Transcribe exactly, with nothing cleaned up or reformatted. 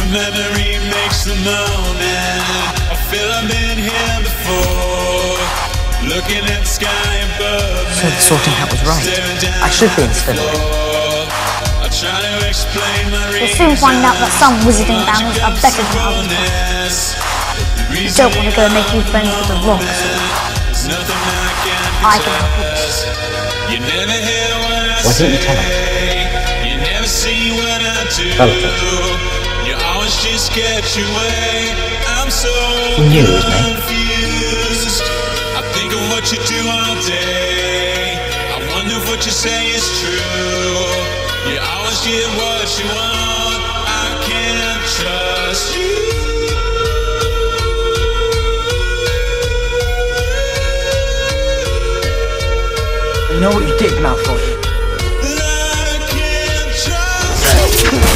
memory makes the moment. I feel I've been here before. Looking at the sky above me. So the sorting hat was right. I should be instead of it. I try to explain my You'll soon find out that some wizarding banners are better than others. I don't want to go make you friends with the wrong sort. I can help it. You never hear what I Why didn't you tell us? You never see what I do. You always just get your way. I'm so We knew it was me. confused. I think of what you do all day. I wonder if what you say is true. You always get what you want. I can't trust you. You know what you did now for you? I can't trust you.